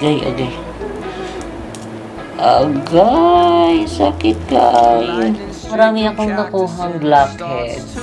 Agay. Agay, sakit kay. Marami akong nakuhang blackheads.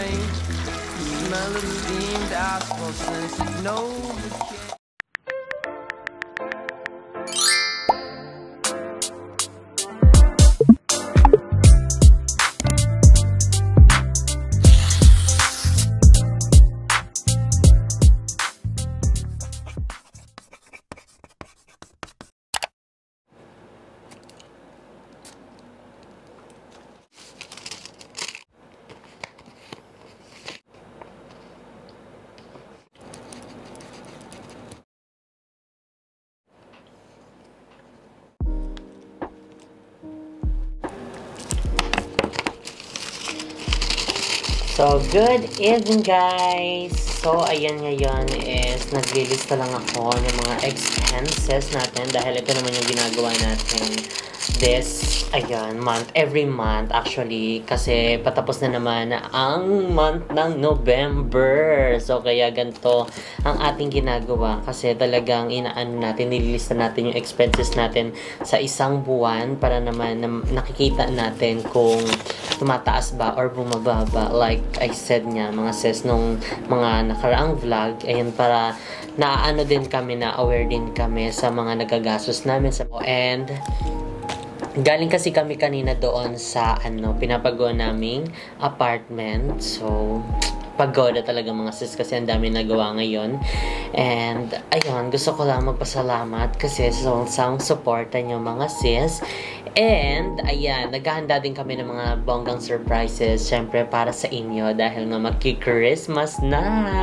So, good evening guys! So, ayan ngayon is naglilista lang ako ng mga expenses natin dahil ito naman yung ginagawa natin this, ayan, month, every month actually kasi patapos na naman ang month ng November. So, kaya ganito ang ating ginagawa kasi talagang inaano natin, nililista natin yung expenses natin sa isang buwan para naman nakikita natin kung tumataas ba or bumababa. Like I said nga mga sis nung mga nakaraang vlog, ayan, para naano din kami, na aware din kami sa mga nagagastos namin sa, and galing kasi kami kanina doon sa pinapagawa naming apartment. So pagoda talaga mga sis kasi ang dami nagawa ngayon. And ayun, gusto ko lang magpasalamat kasi sa suporta nyo mga sis. And ayan, naghahanda din kami ng mga bonggang surprises syempre para sa inyo dahil nga magki-Christmas na.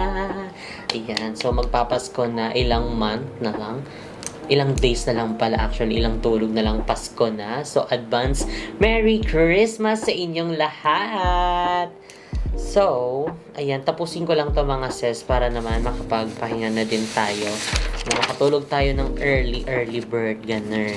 Ayan, so magpapasko na, ilang month na lang. Ilang days na lang pala actually, ilang tulog na lang Pasko na. So advance Merry Christmas sa inyong lahat! So, ayan, tapusin ko lang to mga sis para naman makapagpahinga na din tayo. Makatulog tayo ng early bird, ganun.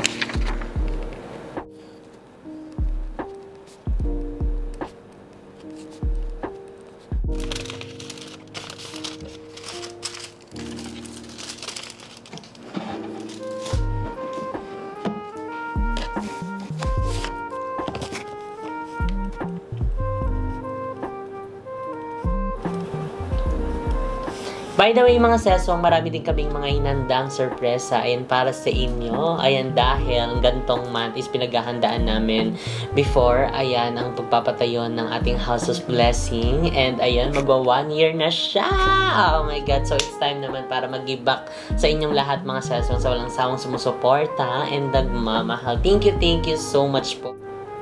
By the way mga sesong, marami din kaming mga inandang sorpresa ayan para sa inyo. Ayan, dahil gantong month is pinaghahandaan namin before, ayan, ang pagpapatayo ng ating House of Blessing. And ayan, magwa 1 year na siya! Oh my God! So it's time naman para mag-give back sa inyong lahat mga sesong sa walang sawang sumusuporta and nagmamahal. Thank you so much po.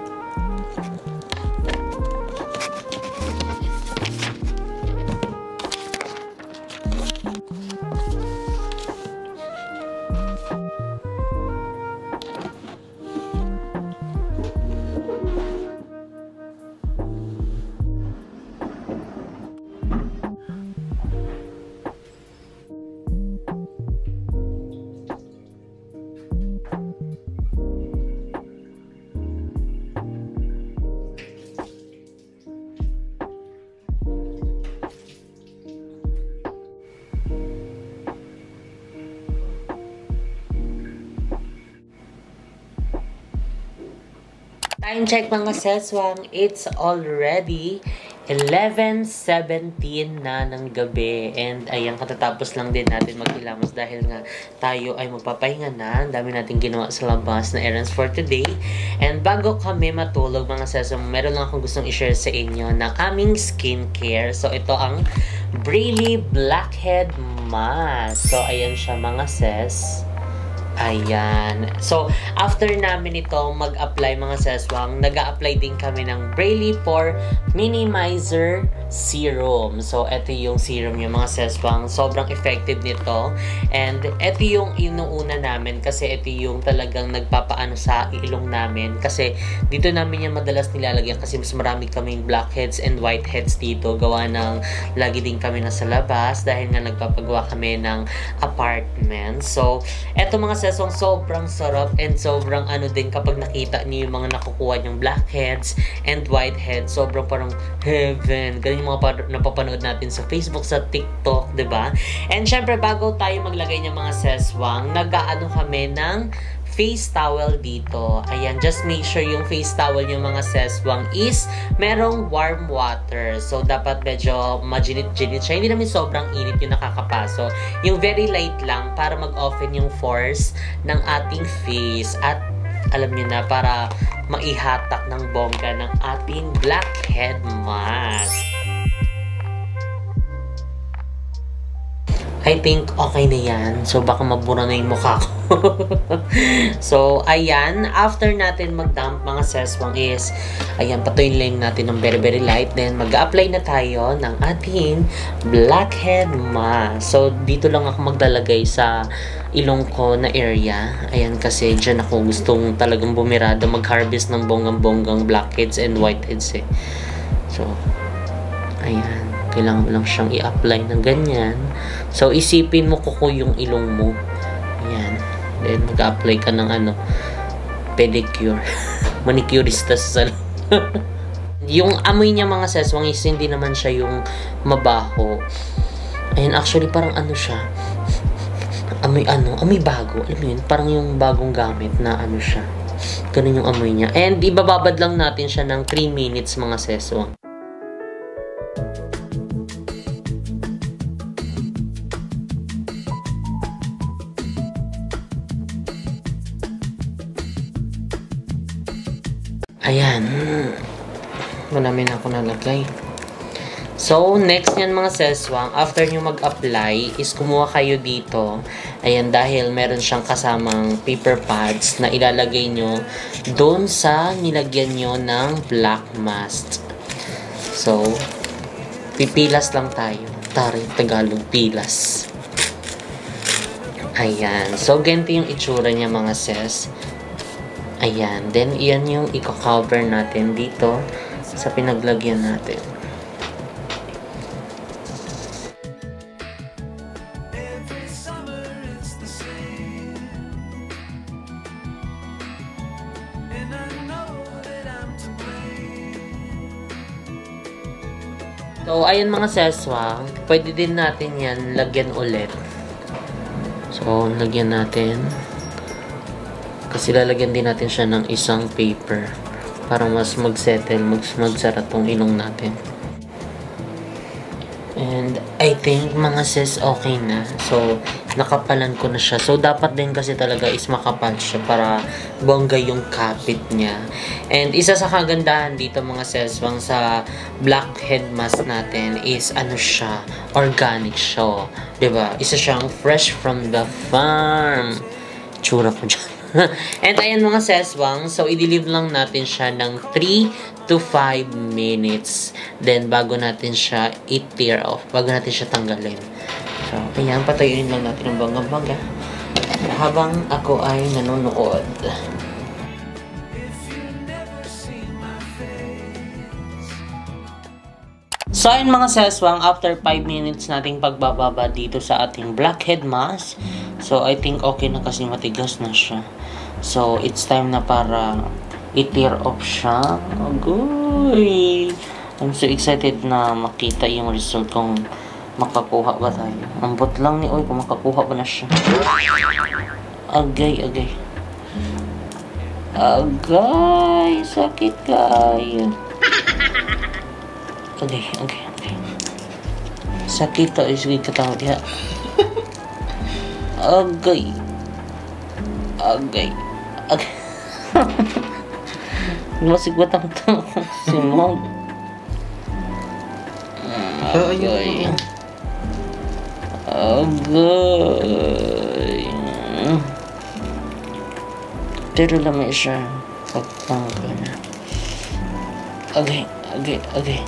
Time check mga seswang, it's already 11:17 na ng gabi. And ayan, katatapos lang din natin maghilamos dahil nga tayo ay magpapahinga na. Ang dami natin ginawa sa labas na errands for today. And bago kami matulog mga seswang, meron lang akong gustong i-share sa inyo ng aming skincare. So ito ang Braley Blackhead Mask. So ayan siya mga ses. Ayan. So, after namin ito mag-apply mga seswang, nag-a-apply din kami ng Braley Pore Minimizer Serum. So, ito yung serum yung mga seswang. Sobrang effective nito. And ito yung inuuna namin kasi ito yung talagang nagpapaano sa ilong namin. Kasi dito namin yung madalas nilalagyan kasi mas marami kaming blackheads and whiteheads dito. Gawa ng lagi din kami nasa labas dahil nga nagpapagawa kami ng apartment. So, eto mga sesong sobrang sarap and sobrang ano din kapag nakita niyo yung mga nakukuha yung blackheads and whiteheads. Sobrang parang heaven. Ganun yung mga napapanood natin sa Facebook, sa TikTok, diba? And syempre, bago tayo maglagay ng mga seswang, nag-aano kami ng face towel dito. Ayan, just make sure yung face towel yung mga seswang is merong warm water. So, dapat medyo maginit-ginit siya. Hindi namin sobrang init yung nakakapaso. Yung very light lang para mag-offen yung force ng ating face. At alam niyo na, para maihatak ng bongga ng ating blackhead mask. I think okay na yan. So, baka mabura na yung mukha ko. So, ayan. After natin mag-dump mga seswang is, ayan, patuloy lang natin ng very, very light. Then, mag-apply na tayo ng ating blackhead mask. So, dito lang ako maglalagay sa ilong ko na area. Ayan, kasi dyan ako gustong talagang bumirada, mag-harvest ng bonggang-bonggang blackheads and whiteheads eh. So, ayan. Kailangan mo lang siyang i-apply ng ganyan. So, isipin mo kuko yung ilong mo. Ayan. Then, mag-apply ka ng ano, pedicure. Manicurista sa salon. Yung amoy niya mga seswang is hindi naman siya yung mabaho. Ayan, actually, parang ano siya. Amoy bago. Alam mo yun, parang yung bagong gamit na ano siya. Ganun yung amoy niya. And, ibababad lang natin siya ng 3 minutes mga seswang. Ayan. Marami na ako nalagay. So, next yan mga seswang, after nyo mag-apply, is kumuha kayo dito. Ayan, dahil meron siyang kasamang paper pads na ilalagay nyo doon sa nilagyan nyo ng black mask. So, pipilas lang tayo. Tari, Tagalog, pilas. Ayan. So, ganito yung itsura niya mga ses. Ayan. Then, iyan yung i-cover natin dito sa pinaglagyan natin. So, ayan mga seswang. Pwede din natin yan lagyan ulit. So, lagyan natin. Kasi lalagyan din natin siya ng isang paper para mas mag-settle, magsara tong ilong natin. And I think mga sis okay na. So, nakapalan ko na siya. So, dapat din kasi talaga is makapal siya para bongga yung kapit niya. And isa sa kagandahan dito mga seswang sa blackhead mask natin is ano siya, organic siya. Diba? Isa siyang fresh from the farm. Tsura ko dyan. And ayan mga seswang, so i-leave lang natin siya ng 3 to 5 minutes. Then bago natin siya i-tear off, bago natin siya tanggalin. So ayan, patayuin lang natin ang bangga-bangga habang ako ay nanonood. So ayun mga seswang, after 5 minutes nating pagbababa dito sa ating blackhead mask, so I think okay na kasi matigas na siya. So it's time na para i-tear off siya. Agoy! I'm so excited na makita yung result kung makakuha ba tayo. Ang bot lang ni Oy kung makakuha ba na siya. Agay, agay. Agay! Sakit kayo. Agay, agay, agay. Sakit tayo. Sige katawa diha. Agay. Agay. Agay. Masigwat ang tanong si Mom. Agay. Agay. Pero lamay siya. Pagpangko na. Agay. Agay. Agay.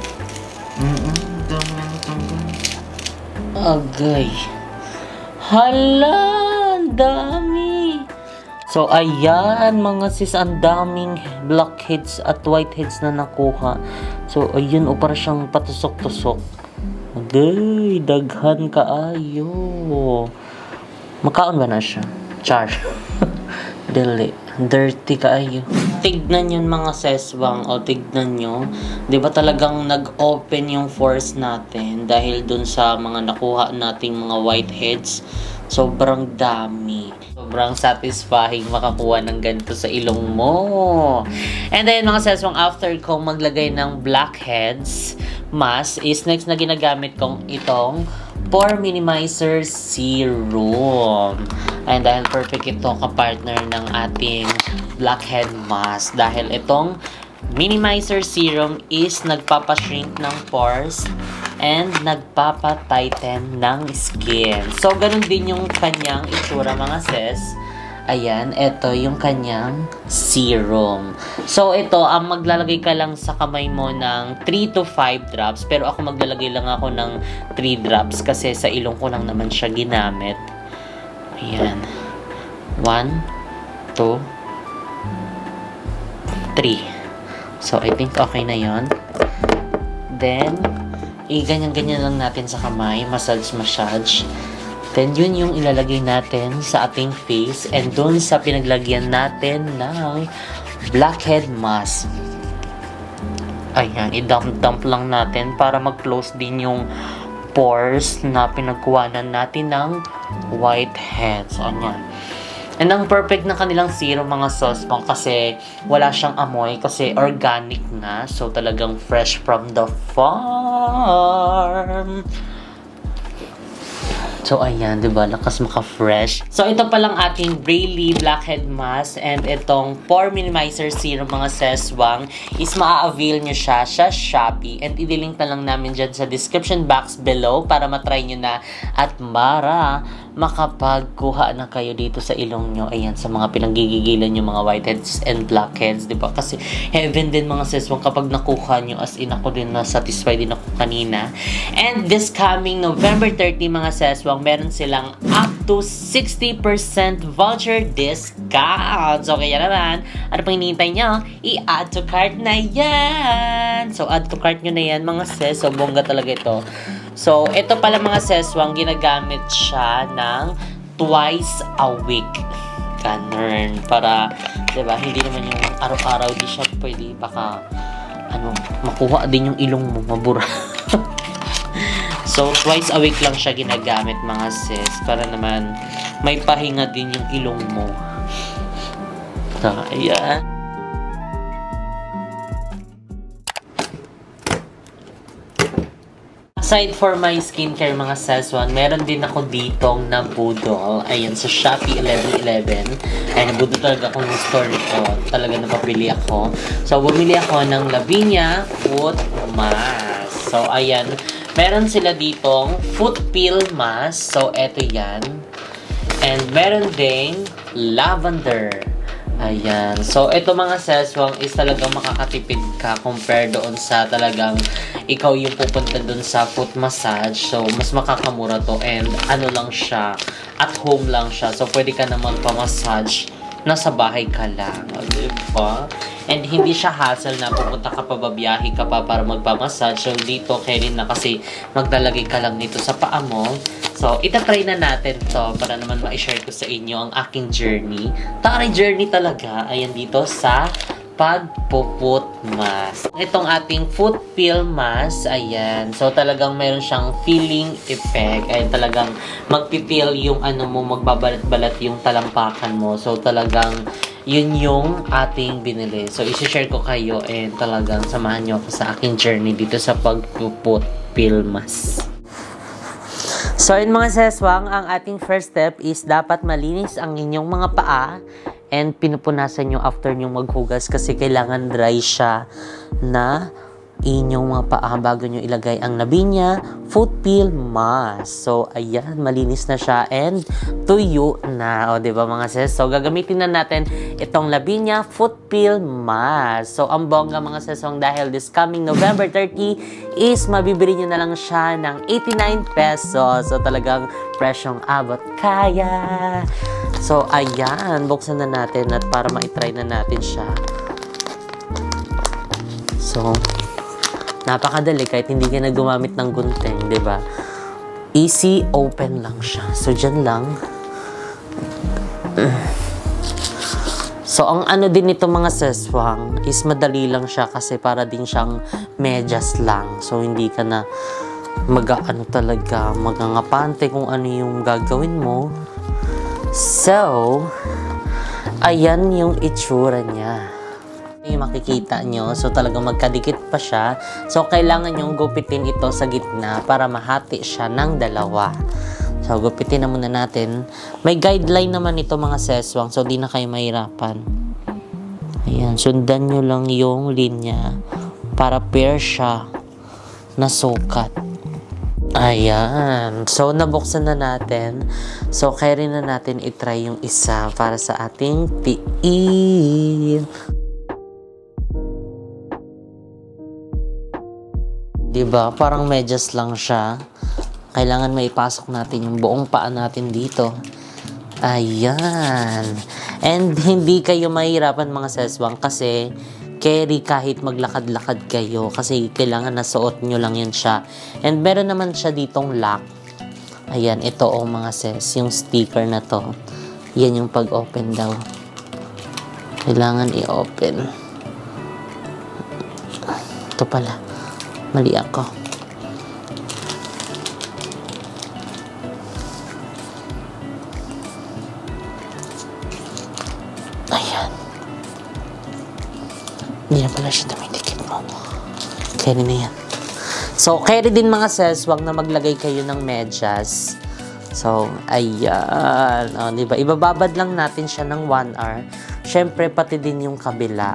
Agay. Hala! Ang dami! So, ayan mga sis, ang daming blackheads at whiteheads na nakuha. So, ayun, o para siyang patusok-tusok. Agay, daghan kaayo. Makaon ba na siya? Char. Dili. Dirty kaayo. Tignan yun mga seswang. O tignan nyo. Di ba talagang nag-open yung force natin dahil dun sa mga nakuha nating mga whiteheads. Sobrang dami. Sobrang satisfying makakuha ng ganito sa ilong mo. And then mga seswang, after kong maglagay ng blackheads mask, is next na ginagamit kong itong Pore Minimizer Serum. And dahil perfect ito kapartner ng ating blackhead mask. Dahil itong Minimizer Serum is nagpapashrink ng pores and nagpapatighten ng skin. So, ganun din yung kanyang itsura mga sis. Ayan, ito yung kanyang serum. So, ito, maglalagay ka lang sa kamay mo ng 3 to 5 drops. Pero ako maglalagay lang ako ng 3 drops kasi sa ilong ko lang naman siya ginamit. Ayan. 1, 2, 3. So, I think okay na yon. Then, ganyan-ganyan lang natin sa kamay. Massage. Then, yun yung ilalagay natin sa ating face and dun sa pinaglagyan natin ng blackhead mask. Ayan, i-dump lang natin para mag-close din yung pores na pinagkuhanan natin ng whiteheads. Ayan. And ang perfect na kanilang serum mga sosbang kasi wala siyang amoy kasi organic nga. So, talagang fresh from the farm. So, ayan, diba? Lakas maka-fresh. So, ito palang ating Braylee Blackhead Mask and itong Pore Minimizer Serum mga seswang is maa-avail nyo siya sa Shopee. And i-link na lang namin dyan sa description box below para matry nyo na at makapagkuha na kayo dito sa ilong nyo. Ayan, sa mga pinanggigigilan nyo mga whiteheads and blackheads, diba? Kasi heaven din mga seswang kapag nakuha nyo, as in ako din na satisfied din ako kanina. And this coming November 30 mga seswang, meron silang up to 60% voucher discount. So, kaya naman, ano pang hinihintay nyo? I-add to cart na yan! So, add to cart nyo na yan, mga ses. So, bongga talaga ito. So, ito pala mga seswang, ginagamit siya ng twice a week. Ganun. Para, diba, hindi naman yung araw-araw di siya pwede baka, makuha din yung ilong mo, mabura. So, twice a week lang siya ginagamit mga sis. Para naman may pahinga din yung ilong mo. So, ayan. Aside for my skincare mga seswan, meron din ako ditong nabudol. Ayan, sa Shopee 1111. Ay, nabudol talaga ako ng store nito. Talaga napabili ako. So, bumili ako ng Lavinia Foot Mask. So, ayan. Meron sila ditong foot peel mask. So, eto yan. And meron ding lavender. Ayan. So, ito mga seswang is talagang makakatipid ka compare doon sa talagang ikaw yung pupunta doon sa foot massage. So, mas makakamura to. And ano lang siya, at home lang siya. So, pwede ka na magpa-massage nasa bahay ka lang. Diba? And hindi siya hassle na pupunta ka pa, babiyahe ka pa para magpamassage. So, dito, kaya na kasi maglalagay ka lang nito sa paa mo. So, itatry na natin to para naman ma-share ko sa inyo ang aking journey. Taray journey talaga. Ayan dito sa pagpuput mask. Itong ating foot peel mask, ayan. So, talagang meron siyang feeling effect. Ayan, talagang magpipil yung mo, magbabalat-balat yung talampakan mo. So, talagang yun yung ating binili. So, isi-share ko kayo and talagang samahan nyo ako sa aking journey dito sa pagpuput peel mask. So, yun mga seswang, ang ating first step is dapat malinis ang inyong mga paa and pinupunasan nyo after nyo maghugas kasi kailangan dry siya na inyong mga paa bago nyo ilagay ang Lavinia Foot Peel Mask. So, ayan, malinis na siya and tuyo na. O, diba mga sis? So, gagamitin na natin itong Lavinia Foot Peel Mask. So, ang bongga mga sesong dahil this coming November 30 is mabibili nyo na lang siya ng 89 pesos. So, talagang presyong abot kaya. So, ayan, buksan na natin at para ma-try na natin siya. So, napakadali kahit hindi ka na gumamit ng gunting, 'di ba? Easy open lang siya. So diyan lang So, ang ano din nito mga seswang is madali lang siya kasi para din siyang medyas lang. So, hindi ka na mag-ano talaga, magangapante kung ano yung gagawin mo. So, ayan yung itsura niya. Yung makikita nyo, so talagang magkadikit pa siya. So, kailangan nyong gupitin ito sa gitna para mahati siya ng dalawa. So, gupitin na muna natin. May guideline naman ito mga seswang, so di na kayo mahirapan. Ayan, sundan nyo lang yung linya para pair siya na sukat. Ayan. So, nabuksan na natin. So, kaya rin na natin itry yung isa para sa ating tiil. Diba? Parang medyas lang siya. Kailangan maipasok natin yung buong paa natin dito. Ayan. And hindi kayo mahirapan mga seswang kasi carry kahit maglakad-lakad kayo kasi kailangan nasuot nyo lang yan siya. And meron naman siya ditong lock. Ayan, ito mga ses, yung sticker na to. Yan yung pag-open daw. Kailangan i-open. Ito pala. Mali ako. Ayan. Hindi na pala siya dumidikit mo. Carry na yan. So, carry din mga ses, wag na maglagay kayo ng medyas. So, ayan. O, diba? Ibababad lang natin siya ng 1 hour. Siyempre, pati din yung kabila.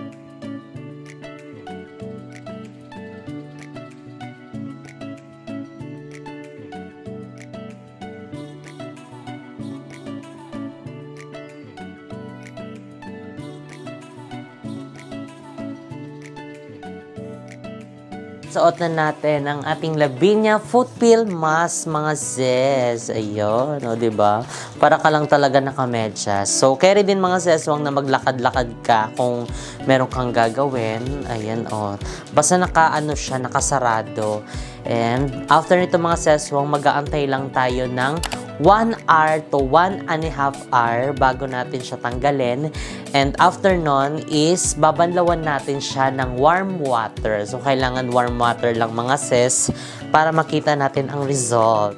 Suot na natin ang ating Lavinia Foot Peel Mask, mga sis. Ayun, o, diba? Para ka lang talaga nakamedyas. So, carry din mga sis, wag na maglakad-lakad ka kung meron kang gagawin. Ayan, o. Basta nakaano siya, nakasarado. And, after nito mga sis, wag mag-aantay lang tayo ng 1 hour to 1.5 hour bago natin siya tanggalin. And after nun is babanlawan natin siya ng warm water. So, kailangan warm water lang mga sis para makita natin ang result.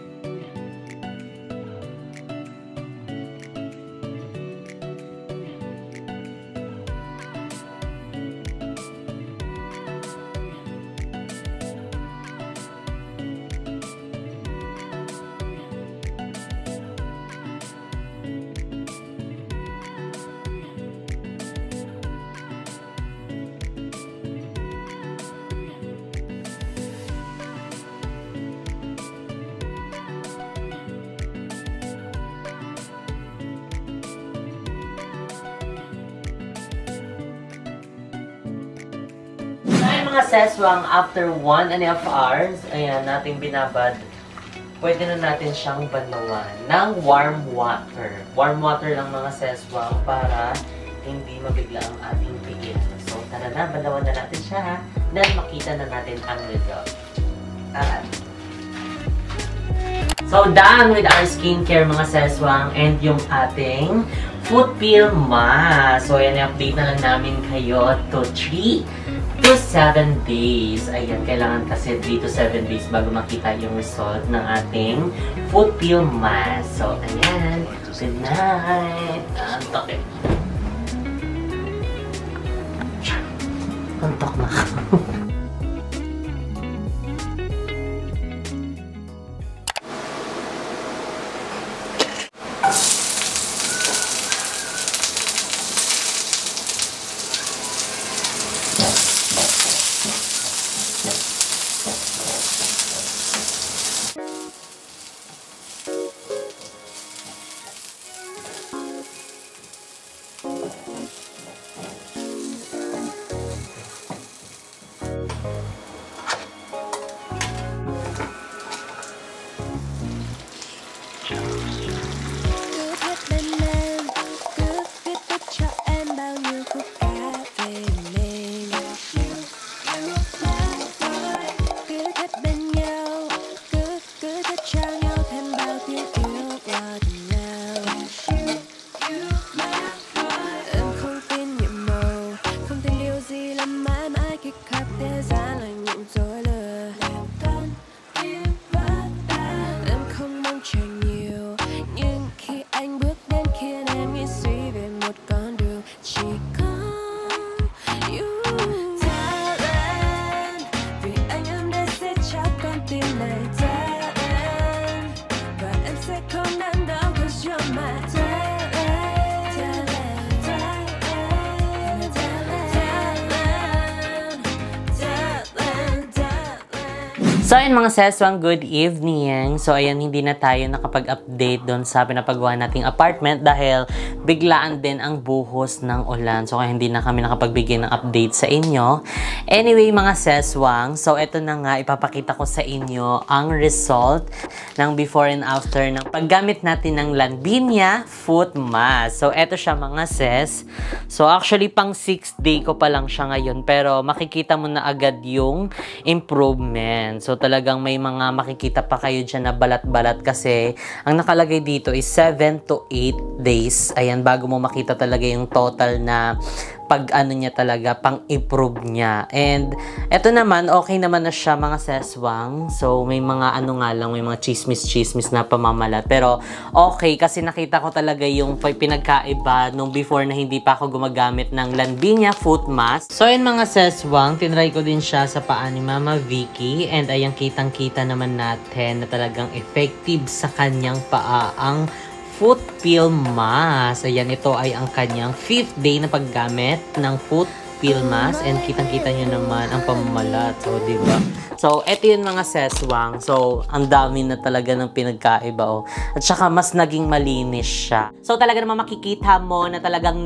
Mga seswang, after 1.5 hours, ayan, natin binabad, pwede na natin siyang banlawan ng warm water. Warm water lang mga seswang para hindi mabigla ang ating tiil. So, tara na, banlawan na natin siya ha, dahil makita na natin ang result. So, done with our skincare mga seswang and yung ating foot peel mask. So, ayan, i-update na lang namin kayo to 3 to 7 days. Ayan, kailangan kasi 3 to 7 days bago makita yung result ng ating foot peel mask. So, ayan. Good night. Antok eh. Antok na. So, ayun mga seswang, good evening. So, ayan, hindi na tayo nakapag-update doon sa pinapagawa nating apartment dahil biglaan din ang buhos ng ulan. So, kaya hindi na kami nakapagbigay ng update sa inyo. Anyway, mga seswang, so ito na nga, ipapakita ko sa inyo ang result ng before and after ng paggamit natin ng Lanvinia Foot Mask. So, ito siya mga ses. So, actually, pang 6th day ko pa lang siya ngayon, pero makikita mo na agad yung improvement. So, talagang may mga makikita pa kayo dyan na balat-balat kasi ang nakalagay dito is 7 to 8 days. Ayan, bago mo makita talaga yung total na pag-ano niya talaga, pang-improve niya. And, eto naman, okay naman na siya mga seswang. So, may mga ano nga lang, may mga chismis-chismis na pamamalat. Pero, okay, kasi nakita ko talaga yung pinagkaiba nung before na hindi pa ako gumagamit ng Lanvinia Foot Mask. So, yun mga seswang, tinry ko din siya sa paa ni Mama Vicky. And, ayan, kitang-kita naman natin na talagang effective sa kanyang paa ang foot peel mask. Ayan, ito ay ang kanyang 5th day na paggamit ng foot peel mask. And kitang-kita nyo naman ang pamamalat. So, diba? So, eto yun mga seswang. So, ang dami na talaga ng pinagkaiba. Oh. At saka, mas naging malinis siya. So, talaga naman makikita mo na talagang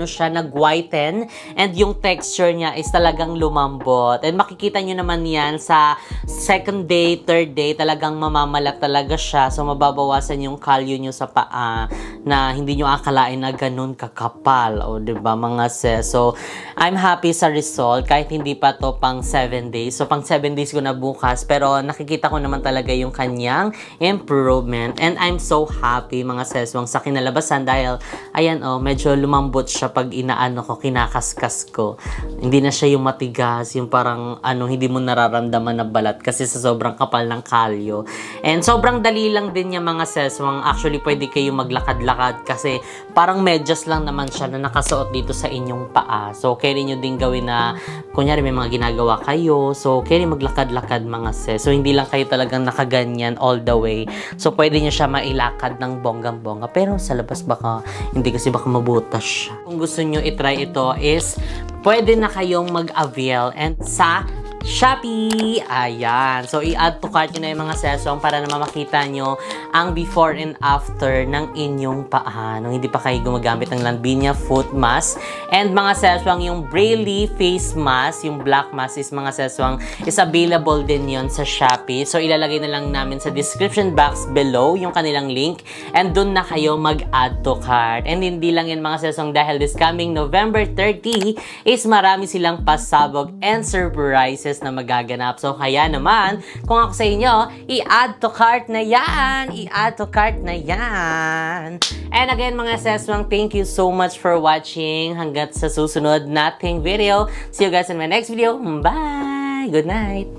nag-whiten. And yung texture niya is talagang lumambot. And makikita nyo naman yan sa 2nd day, 3rd day, talagang mamamalat talaga siya. So, mababawasan yung kalyo nyo sa paa na hindi nyo akalain na ganun kakapal. O, diba mga ses? So, I'm happy sa result. Kahit hindi pa to pang 7 days. So, pang 7 days ko na bukas, pero nakikita ko naman talaga yung kanyang improvement. And I'm so happy mga seswang sa kinalabasan dahil, ayan medyo lumambot siya pag inaano ko, kinakaskas ko. Hindi na siya yung matigas, yung parang hindi mo nararamdaman na balat kasi sa sobrang kapal ng kalyo. And sobrang dali lang din niya mga seswang. Actually, pwede kayo maglakad-lakad kasi parang medyas lang naman siya na nakasuot dito sa inyong paa. So, carry nyo din gawin na, kunyari may mga ginagawa kayo. So, carry maglakad mga ses. So, hindi lang kayo talagang nakaganyan all the way. So, pwede nyo siya mailakad ng bonggang-bongga. Pero sa labas baka, hindi kasi baka mabutas siya. Kung gusto nyo itry ito is, pwede na kayong mag-avail and sa Shopee! Ayan. So, i-add to cart nyo na yung mga seswang para naman makita nyo ang before and after ng inyong paa. Nung hindi pa kayo gumagamit ng Lanvinia Foot Mask. And mga seswang, yung Braille Face Mask, yung black mask is mga seswang, is available din yon sa Shopee. So, ilalagay na lang namin sa description box below yung kanilang link. And dun na kayo mag-add to cart. And hindi lang yan mga seswang dahil this coming November 30 is marami silang pasabog and surprises na magaganap. So, kaya naman, kung ako sa inyo, i-add to cart na yan! I-add to cart na yan! And again, mga seswang, thank you so much for watching. Hanggat sa susunod nating video. See you guys in my next video. Bye! Good night!